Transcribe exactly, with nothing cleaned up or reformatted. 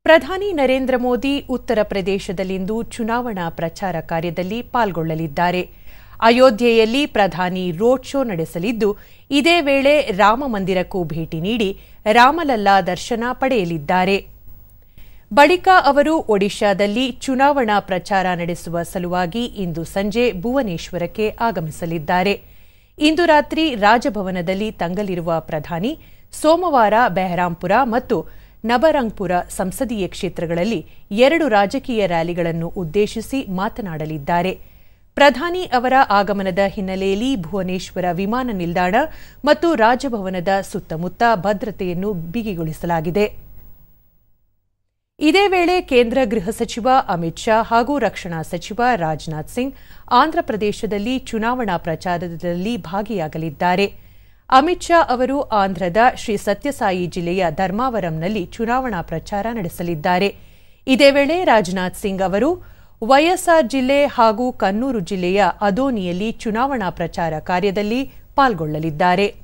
ಪ್ರಧಾನಿ ನರೇಂದ್ರ ಮೋದಿ ಉತ್ತರ ಪ್ರದೇಶದಲ್ಲಿಂದು ಚುನಾವಣಾ ಪ್ರಚಾರ ಕಾರ್ಯದಲ್ಲಿ ಪಾಲ್ಗೊಳ್ಳಲಿದ್ದಾರೆ. ಅಯೋಧ್ಯೆಯಲ್ಲಿ ಪ್ರಧಾನಿ ರೋಡ್ ಶೋ ನಡೆಸಲಿದ್ದು, ಇದೇ ವೇಳೆ ರಾಮ ಮಂದಿರಕ್ಕೂ ಭೇಟಿ ನೀಡಿ ರಾಮಲಲ್ಲಾ ದರ್ಶನ ಪಡೆಯಲಿದ್ದಾರೆ. ಬಳಿಕ ಅವರು ಒಡಿಶಾದಲ್ಲಿ ಚುನಾವಣಾ ಪ್ರಚಾರ ನಡೆಸುವ ಸಲುವಾಗಿ ಇಂದು ಸಂಜೆ ಭುವನೇಶ್ವರಕ್ಕೆ ಆಗಮಿಸಲಿದ್ದಾರೆ. ಇಂದು ರಾತ್ರಿ ರಾಜಭವನದಲ್ಲಿ ತಂಗಲಿರುವ ಪ್ರಧಾನಿ ಸೋಮವಾರ ಬೆಹರಾಂಪುರ ಮತ್ತು ನಬರಂಗ್ಪುರ ಸಂಸದೀಯ ಕ್ಷೇತ್ರಗಳಲ್ಲಿ ಎರಡು ರಾಜಕೀಯ ರ್ಯಾಲಿಗಳನ್ನು ಉದ್ದೇಶಿಸಿ ಮಾತನಾಡಲಿದ್ದಾರೆ. ಪ್ರಧಾನಿ ಅವರ ಆಗಮನದ ಹಿನ್ನೆಲೆಯಲ್ಲಿ ಭುವನೇಶ್ವರ ವಿಮಾನ ನಿಲ್ದಾಣ ಮತ್ತು ರಾಜಭವನದ ಸುತ್ತಮುತ್ತ ಭದ್ರತೆಯನ್ನು ಬಿಗಿಗೊಳಿಸಲಾಗಿದೆ. ಇದೇ ವೇಳೆ ಕೇಂದ್ರ ಗೃಹ ಸಚಿವ ಅಮಿತ್ ಶಾ ಹಾಗೂ ರಕ್ಷಣಾ ಸಚಿವ ರಾಜನಾಥ್ ಸಿಂಗ್ ಆಂಧ್ರಪ್ರದೇಶದಲ್ಲಿ ಚುನಾವಣಾ ಪ್ರಚಾರದಲ್ಲಿ ಭಾಗಿಯಾಗಲಿದ್ದಾರೆ. ಅಮಿತ್ ಶಾ ಅವರು ಆಂಧ್ರದ ಶ್ರೀ ಸತ್ಯಸಾಯಿ ಜಿಲ್ಲೆಯ ಧರ್ಮಾವರಂನಲ್ಲಿ ಚುನಾವಣಾ ಪ್ರಚಾರ ನಡೆಸಲಿದ್ದಾರೆ. ಇದೇ ವೇಳೆ ರಾಜನಾಥ್ ಸಿಂಗ್ ಅವರು ವೈಎಸ್ಆರ್ ಜಿಲ್ಲೆ ಹಾಗೂ ಕನ್ನೂರು ಜಿಲ್ಲೆಯ ಅದೋನಿಯಲ್ಲಿ ಚುನಾವಣಾ ಪ್ರಚಾರ ಕಾರ್ಯದಲ್ಲಿ ಪಾಲ್ಗೊಳ್ಳಲಿದ್ದಾರೆ.